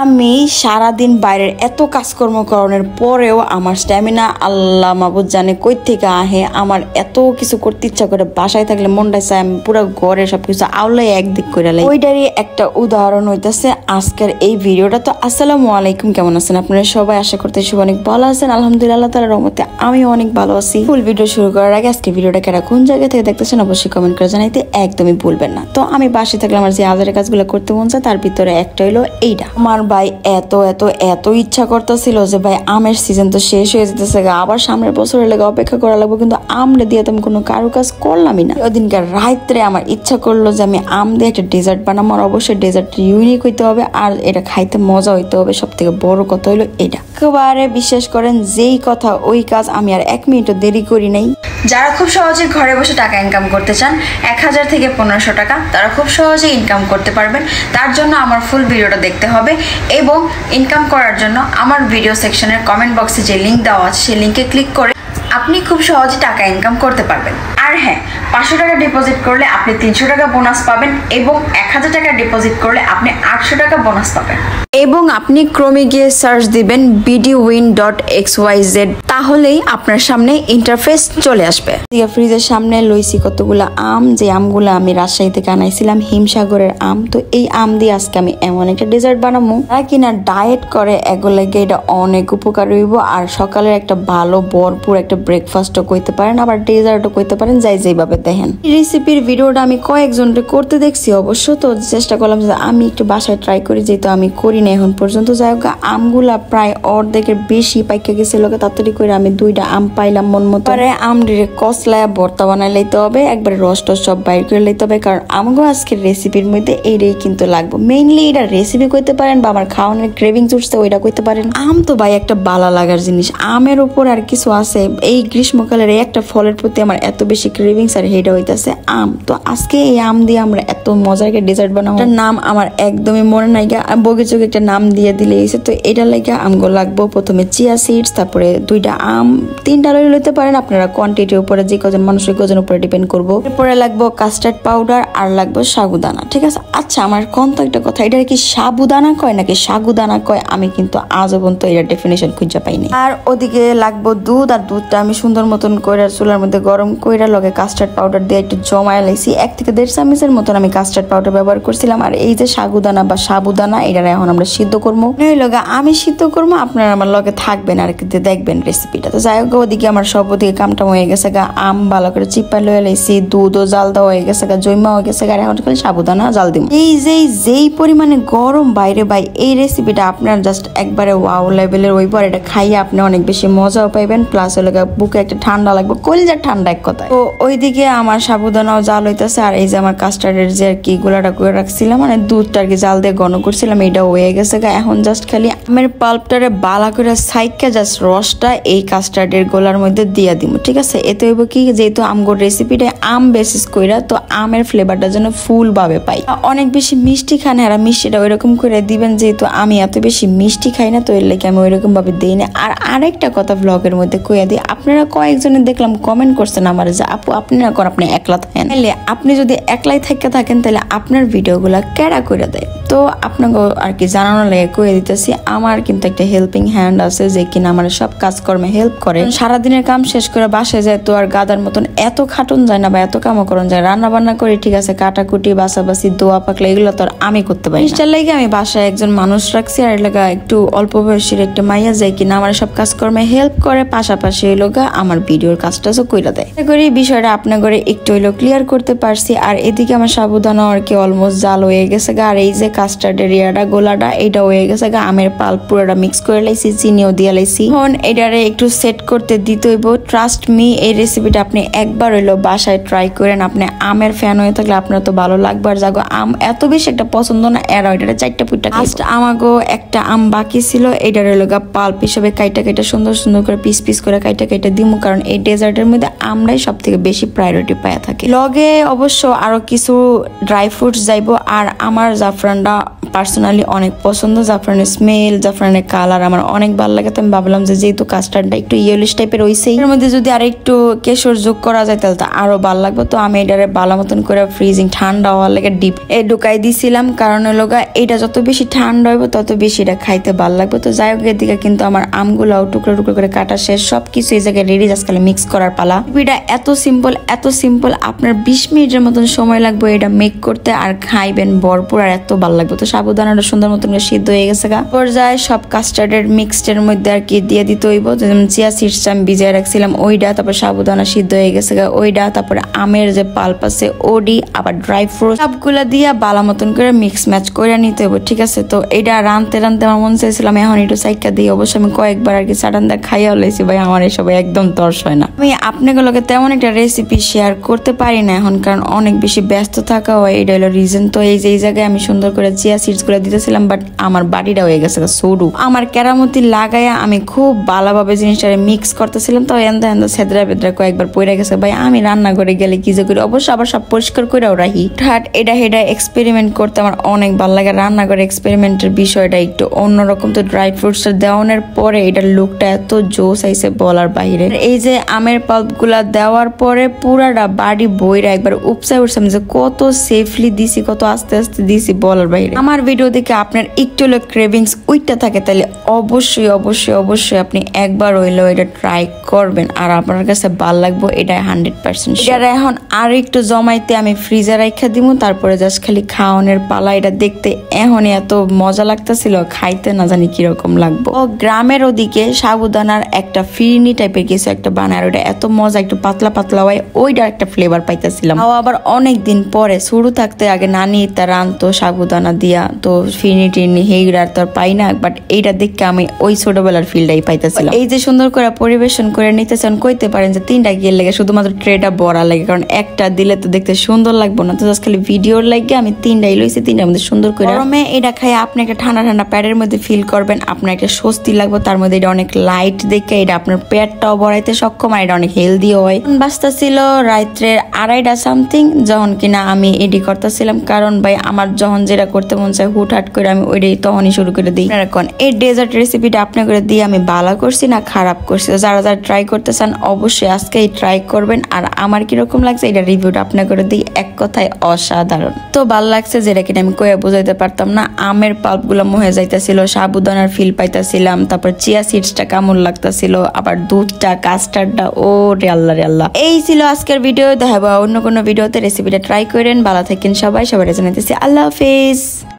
আমি সারাদিন বাইরের এত কাজকর্ম করানোর পরেও আমার স্ট্যামিনা আল্লাহ মাবুদ জানে কই থেকে আহে। আমার এত কিছু করতে ইচ্ছা করে, বাসায় থাকলে মনটা চায় আমি পুরো ঘরে সবকিছু আউলাই একদিক করে লাই। ওইটারই একটা উদাহরণ হইতেছে আজকের এই ভিডিওটা। তো আসসালামু আলাইকুম, কেমন আছেন আপনারা সবাই? আশা করতে সবাই অনেক ভালো আছেন। আলহামদুলিল্লাহ তাআলার রহমতে আমি অনেক ভালো আছি। ফুল ভিডিও শুরু করার আগে আজকে ভিডিওটা কারা কোন জায়গা থেকে দেখতেছেন অবশ্যই কমেন্ট করে জানাইতে একদমই ভুলবেন না। তো আমি বাসায় থাকলে আমার যে আজারের কাজগুলো করতে মন চায় তার ভিতরে একটা হইলো এইটা। আমার ভাই এত ইচ্ছা করতেছিল যে ভাই আমের সিজন তো শেষ হয়ে যেতেছে, আবার সামনের বছরের লেগে অপেক্ষা করা লাগবে, কিন্তু আমরে দিয়ে তো আমি কোনো কারু কাজ করলামই না। ওদিনকার রাত্রে আমার ইচ্ছা করলো যে আমি আম দিয়ে একটা ডেজার্ট বানাবো, আর অবশ্যই ডেজার্ট ইউনিক হইতে হবে আর এটা খাইতে মজা হইতে হবে। সব থেকে বড় কথা হইলো এটা। একেবারে বিশ্বাস করেন যেই কথা ওই কাজ, আমি আর 1 মিনিটও দেরি করি নাই। যারা খুব সহজে ঘরে বসে টাকা ইনকাম করতে চান 1000 থেকে 1500 টাকা, তারা খুব সহজে ইনকাম করতে পারবেন। তার জন্য আমার ফুল ভিডিওটা দেখতে হবে এবং ইনকাম করার জন্য আমার ভিডিও সেকশনের কমেন্ট বক্সে যে লিঙ্ক দেওয়া আছে সেই লিঙ্কে ক্লিক করে আপনি খুব সহজে টাকা ইনকাম করতে পারবেন। আর হ্যাঁ, 500 টাকা ডিপোজিট করলে আপনি 300 টাকা বোনাস পাবেন এবং 1000 টাকা ডিপোজিট করলে আপনি 800 টাকা বোনাস পাবেন। এবং আপনি ক্রোমে গিয়ে সার্চ দিবেন bdwin.xyz, তাহলেই আপনার সামনে ইন্টারফেস চলে আসবে। ফ্রিজের সামনে লইছি কতগুলো আম, যে আমগুলো আমি রাজশাহী থেকে আনাইছিলাম, হিমসাগরের আম। তো এই আম দিয়ে আজকে আমি এমন একটা ডেজার্ট বানাবো যারা কিনা ডায়েট করে এগুলোকে এটা অনেক উপকার হইব। আর সকালের একটা ভালো ভরপুর একটা ব্রেকফাস্টও কইতে পারেন, আবার ডেজার্টও কইতে পারেন, যাই যেভাবে দেখেন। রেসিপির ভিডিওটা আমি কয়েকজনকে করতে দেখছি অবশ্য, তো চেষ্টা করলাম যে আমি একটু বাসায় ট্রাই করি, যেহেতু আমি করি না এখন পর্যন্ত। যাই হোক, আমগুলা প্রায় অর্ধেকের বেশি পাইকা গেছিল, তাড়াতাড়ি করে আমি 2টা আম পাইলাম মন মতো। আম ডিরে কসলায় ভর্তা বানাই লইতে হবে, একবারে রস টস সব বাইর করে লইতে হবে, কারণ আমগো আজকের রেসিপির মধ্যে এইটাই কিন্তু লাগবে। মেইনলি এটা রেসিপি কইতে পারেন বা আমার খাওয়ানোর ক্রেভিংস উঠছে ওইটা কইতে পারেন। আম তো ভাই একটা বালা লাগার জিনিস, আমের উপর আর কিছু আছে। এই গ্রীষ্মকালের এই একটা ফলের প্রতি আমার এত বেশি ক্রেভিংস, আর হেটা হইতাছে আম। তো আজকে এই আম দিয়ে আমরা এত মজার একটা ডেজার্ট বানাবো। এটার নাম আমার একদমই মনে নাই, বগিচকে একটা নাম দিয়ে দিলে এসে। তো এটা লাগে আমগো লাগবো প্রথমে চিয়া সিডস, তারপরে 2টা আম, 3টা লইতে পারেন আপনারা, কোয়ান্টিটির উপরে যে কজন মানুষের কজন উপরে ডিপেন্ড করবো। এরপরে লাগবো কাস্টার্ড পাউডার আর লাগবো সাগুদানা। ঠিক আছে, আচ্ছা আমার কোন তো একটা কথা, এটা কি সাবুদানা কয় নাকি সাগুদানা কয়? আমি কিন্তু আজও পর্যন্ত এটা ডেফিনেশন খুঁজে পাইনি। আর ওদিকে লাগবো দুধ, আর দুধটা আমি সুন্দর মতন করে চুলার মধ্যে গরম করে লগে কাস্টার্ড পাউডার দিয়ে একটু জমায় লাইছি। 1 থেকে 1.5 চামচের মতন আমি কাস্টার্ড পাউডার ব্যবহার করছিলাম। আর এই যে সাগুদানা বা সাবুদানা, এটা এখন আমরা সিদ্ধ করবো। লগে আমি সিদ্ধ করবো, আপনারা আমার লগে থাকবেন আর কি দেখবেন রেসিপিটা। তো যাই হোক, ওদিকে আমার সব ওদিকে কামটা হয়ে গেছে গা, আম ভালো করে চিপা লয়ে লাইছি, দুধও জাল দেওয়া হয়ে গেছে গা, জৈমা হয়ে গেছে গা, এখন খালি সাবুদানা জাল দিব। যেই পরিমাণে গরম বাইরে ভাই, এই রেসিপিটা আপনার জাস্ট একবারে ওয়াও লেভেলের ওইবার। এটা খাইয়ে আপনি অনেক বেশি মজাও পাইবেন, প্লাস হলে বুকে একটা ঠান্ডা লাগবে, কলিজার ঠান্ডা এক কথায়। তো ওইদিকে আমার সাবুদানাও জাল হইতেছে, আর এই যে আমার কাস্টার্ডের যে আর কি গোলাটা করে রাখছিলাম, মানে দুধটা আর কি জাল দিয়ে ঘন করছিলাম, এটা হয়ে গেছে গা। এখন জাস্ট খালি আমের পাল্পটারে বালা করে সাইকা জাস্ট রসটা এই কাস্টার্ডের গোলার মধ্যে দিয়ে দিব। ঠিক আছে, এতে হইব কি, যেহেতু আমগোর রেসিপিটা আম বেসিস কইরা, তো আমের ফ্লেভারটা যেন ফুল ভাবে পাই। অনেক বেশি মিষ্টি খান, আর মিষ্টিটা ওইরকম করে দিবেন, যেহেতু আমি এত বেশি মিষ্টি খাই না, তো এর লাগে আমি ওইরকম ভাবে দিই না। আর আরেকটা কথা ব্লগের মধ্যে কইয়া দিই, আপনারা কয়েকজনের দেখলাম কমেন্ট করছেন আমার যে আপু আপনারা কর আপনি একলা থাকেন, তাহলে আপনি যদি একলাই থাকেন তাহলে আপনার ভিডিওগুলা কেডা করে দেয়। তো আপনাকে আর কি জানানোর লাগে কইয়া দিতেছি, আমার কিন্তু একটা হেল্পিং হ্যান্ড আছে যে কিনা আমার সব কাজকর্মে হেল্প করে। সারাদিনের কাম শেষ করে বাসায় যায় তো আর গাদার মতন এত খাটুন যায় না বা এত কামও করন যায়। রান্না বান্না করি ঠিক আছে, কাটাকুটি বাসাবাসি দোয়া পাকলা এগুলো তো আর আমি করতে পারি। ইনস্টার লাগে আমি বাসায় একজন মানুষ রাখছি, আর লাগা একটু অল্প বয়সের একটা মাইয়া যায় কিনা আমার সব কাজকর্মে হেল্প করে, পাশাপাশি হইলো গা আমার ভিডিওর কাজটাও কইরা দেয়। এই বিষয়টা আপনার ঘরে একটু হইলো ক্লিয়ার করতে পারছি। আর এদিকে আমার সাবুদানা আর কি অলমোস্ট জাল হয়ে গেছে গা, আর এই যে কাস্টার্ডের ইয়াটা গোলাটা এটা হয়ে গেছে গা, আমের পাল্প পুরোটা মিক্স করে লাইছি, চিনিও দিয়ে লাইছি। এখন এটারে একটু সেট করতে দিতে হইব। ট্রাস্ট মি, এই রেসিপিটা আপনি একবার হইলো বাসায় ট্রাই করেন। আপনি আমের ফ্যান হয়ে থাকলে আপনার তো ভালো লাগবে। আর যাগো আম এত বেশি একটা পছন্দ না, এরা ওইটা 4টা পুইটা লাস্ট আমাগো একটা আম বাকি ছিল, এটার হইলো গা পাল্প হিসেবে কাইটা সুন্দর করে পিস করে কাইটা দিমু, কারণ এই ডেজার্টের মধ্যে আমরাই সব থেকে বেশি প্রায়োরিটি পায়া থাকি। লগে অবশ্য আরো কিছু ড্রাই ফ্রুটস যাইবো, আর আমার জাফরান জাফরানটা পার্সোনালি অনেক পছন্দ। জাফরানের স্মেল, জাফরানের কালার আমার অনেক ভালো লাগে। তো আমি ভাবলাম যে যেহেতু কাস্টার্ডটা একটু ইয়েলিশ টাইপের হইছেই, এর মধ্যে যদি আর একটু কেশর যোগ করা যায় তাহলে তো আরো ভালো লাগবে। তো আমি এটারে ভালো মতন করে ফ্রিজিং ঠান্ডা হওয়ার লাগে ডিপ ঢুকাই দিছিলাম, কারণ হলো এটা যত বেশি ঠান্ডা হইব তত বেশি এটা খাইতে ভালো লাগবে। তো যাই হোক, এদিকে কিন্তু আমার আমগুলাও টুকরো টুকরো করে কাটা শেষ, সবকিছু এই জায়গায় রেডি, জাস্ট খালি মিক্স করার পালা। এটা এত সিম্পল, আপনার 20 মিনিটের মতন সময় লাগবে এটা মেক করতে, আর খাইবেন ভরপুর, আর এত ভালো লাগবে। তো সাবুদানাটা সুন্দর মতন করে সিদ্ধ হয়ে গেছে গা। পর্যায়ে সব কাস্টার্ডের মিক্সডের মধ্যে আর কি দিয়ে দিতে হইব। যেমন চিয়া সিডস আমি ভিজিয়ে রাখছিলাম ওইটা, তারপর সাবুদানা সিদ্ধ হয়ে গেছে গা ওইটা, তারপরে আমের যে পাল্প আছে ওডি, আবার ড্রাই ফ্রুট সবগুলা দিয়া বালা মতন করে মিক্স ম্যাচ করে নিতে হবে, ঠিক আছে। তো এটা রানতে আমার মন চাইছিলাম এখন একটু সাইকা দিই। অবশ্য আমি কয়েকবার আর কি চাটানটা খাইয়া লাইছি, ভাই আমার এসব একদম তর্স হয় না। আমি আপনাগুলোকে তেমন একটা রেসিপি শেয়ার করতে পারি না এখন, কারণ অনেক বেশি ব্যস্ত থাকা হয়, এটা হলো রিজন। তো এই যে এই জায়গায় আমি সুন্দর করে চিয়া সিডস গুলো দিতেছিলাম, বাট আমার বাড়িটা হয়ে গেছে সরু। আমার কেরামতি লাগাইয়া আমি খুব ভালোভাবে জিনিসটা মিক্স করতেছিলাম, তো এন্দা সেদরা বেদরা কয়েকবার পড়ে গেছে। ভাই আমি রান্না করে গেলে কি যে করি, অবশ্য আবার সব পরিষ্কার করেও রাখি। ঠাট এটা হেডা এক্সপেরিমেন্ট করতে আমার অনেক ভালো লাগে। রান্না করে এক্সপেরিমেন্টের বিষয়টা একটু অন্যরকম। তো ড্রাই ফ্রুটসটা দেওয়ানোর পরে এটার লুকটা এত জোস আইছে বলার বাইরে। এই যে আমের পাল্প গুলা দেওয়ার পরে পুরাটা বাড়ি বইরা একবার উপসায় উঠছিলাম যে কত সেফলি দিছি, কত আস্তে আস্তে দিছি বলার বাইরে। আমার ভিডিও দেখে আপনার একটু হলো ক্রেভিংস উইটা থাকে, তাহলে অবশ্যই অবশ্যই অবশ্যই আপনি একবার হইলেও এটা ট্রাই করবেন, আর আপনার কাছে ভালো লাগবে এটা 100%। এটা এখন আর একটু জমাইতে আমি ফ্রিজে রাখা দিব, তারপরে জাস্ট খালি খাওয়ানোর পালা। এটা দেখতে এখনই এত মজা লাগতেছিল, খাইতে না জানি কিরকম লাগবে। ও গ্রামের ওদিকে সাবুদানার একটা ফিরনি টাইপের কিছু একটা বানায়, আর ওটা এত মজা, একটু পাতলা পাতলা হয়, ওইটার একটা ফ্লেভার পাইতেছিলাম। আবার অনেক দিন পরে শুরু থাকতে আগে নানি তার আনতো সাবুদানা দিয়া, তো ফিরনি টিরনি হেইগুলা তো আর পাই না, বাট এইটা দেখে আমি ওই ছোটবেলার ফিলটাই পাইতেছিলাম। এই যে সুন্দর করে পরিবেশন করে নিতেছেন, কইতে পারেন যে 3টা গিয়ে লেগে, শুধুমাত্র ট্রেটা বড়া লাগে, কারণ একটা দিলে তো দেখতে সুন্দর লাগবে না। তো জাস্ট খালি ভিডিওর লাগে আমি 3টাই লইছি, 3টার মধ্যে সুন্দর করে। গরমে এটা খাই আপনি একটা ঠান্ডা ঠান্ডা প্যাডের মধ্যে ফিল করবেন, আপনার একটা স্বস্তি লাগবে। তার মধ্যে এটা অনেক লাইট দেখে এটা আপনার পেটটাও বড়াইতে সক্ষম, আর এটা অনেক হেলদিও হয়। বাস্তা ছিল রাত্রের 2:30 সামথিং, যখন কিনা আমি এডি করতেছিলাম, কারণ ভাই আমার যখন যেটা করতে মন চায় হুটহাট করে আমি ওইটাই তখনই শুরু করে দিই। এখন এই ডেজার্ট রেসিপিটা আপনি করে দিয়ে আমি ভালো করছি না খারাপ করছি, যারা যারা ট্রাই করতে চান অবশ্যই আজকেই ট্রাই করবেন। আর আমার কিরকম লাগছে এটা রিভিউটা আপনি করে দিই, এক কথায় অসাধারণ। তো ভালো লাগছে যেটা কিনা আমি কয়ে বোঝাইতে পারতাম না। আমের পাল্প গুলো মহে যাইতেছিল, সাবুদানার ফিল পাইতেছিলাম, তারপর চিয়া সিডসটা কেমন লাগতেছিল, আবার দুধটা কাস্টার্ডটা, ও রে আল্লাহ রে আল্লাহ। এই ছিল আজকের ভিডিও, দেখাবো অন্য কোনো ভিডিওতে। রেসিপিটা ট্রাই করেন, ভালো থাকেন সবাই, সবাই জানাইতেছি আল্লাহ হাফেজ।